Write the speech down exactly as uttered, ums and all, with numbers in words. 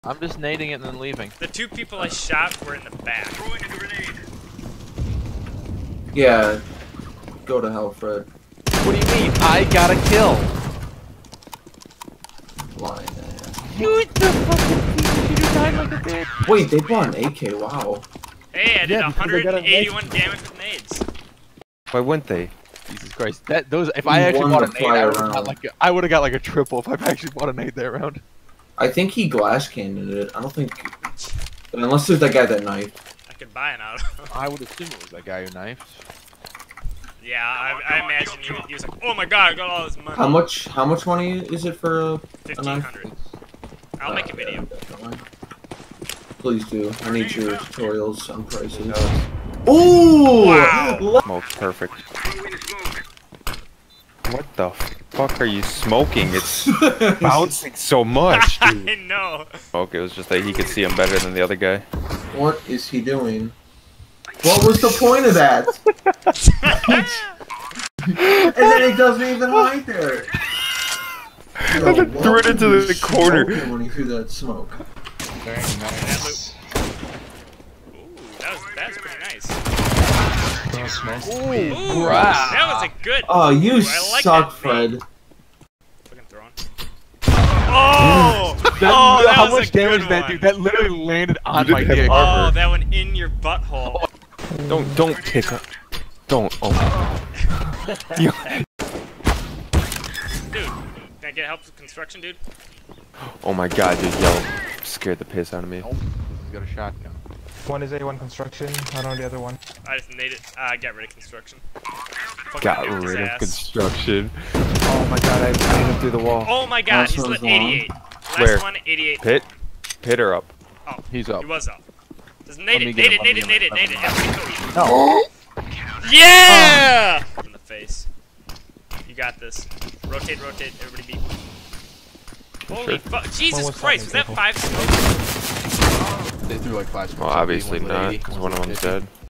I'm just nading it and then leaving. The two people I shot were in the back. Yeah. Go to hell, Fred. What do you mean? I got a kill. Lying there. You the fucking piece of shit, you died like a bitch. Wait, they bought an A K, wow. Hey, I did Yeah, one hundred eighty-one damage with nades. Why wouldn't they? Jesus Christ. That those if I actually bought a nade, I would have got like a, I would have got like a triple if I actually bought a nade that round. I think he glass cannoned it. I don't think unless there's that guy that knifed. I could buy an auto. I would assume it was that guy who knifed. Yeah, I, I imagine he, he was like, oh my god, I got all this money. How much how much money is it for a, a fifteen knife? hundred. I'll make a video. Definitely. Please do. I need your tutorials on prices. Ooh! Wow. Smoke perfect. What the fuck are you smoking? It's bouncing so much, dude. I know. Okay, it was just that he could see him better than the other guy. What is he doing? What was the point of that? And then he doesn't even hide there. Yo, then threw it into the corner. When he threw that smoke. Very nice. Ooh, that was that's pretty nice. Ooh, Ooh, wow. that was a good. Oh, you Ooh, I like suck, that Fred. nade. Fucking throwing. Oh! That, oh, that how was much a good damage did that one. do? That literally landed on You my didn't dick. have Oh, that one in your butthole. Don't don't pick up. Don't. Oh my god. You- Dude, can I get help with construction, dude? oh my god, dude, yo, scared the piss out of me. Oh, he's got a shotgun. One is A one construction, I don't know the other one. I just made it. Uh, got rid of construction. Fucking Got nuked his rid of ass. construction. Oh my god, I, I hit him through the wall. Oh my god, Last he's one's lit eighty-eight. Last Where? one, eighty-eight. Pit? Pit or up? Oh, He's up. he was up. Just Let nade me it, get nade him, it, let nade me it, get nade it, him. nade it. No! Yeah! In the face. You got this. Rotate, rotate, everybody beat. Holy fuck, Jesus was Christ, was that happening, five smokes? They threw like five. Well, obviously not, because one of them's dead.